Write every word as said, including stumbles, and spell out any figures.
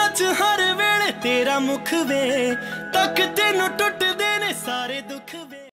च हर वेले तेरा मुख वे, तक तेनू टुटदे ने सारे दुख वे।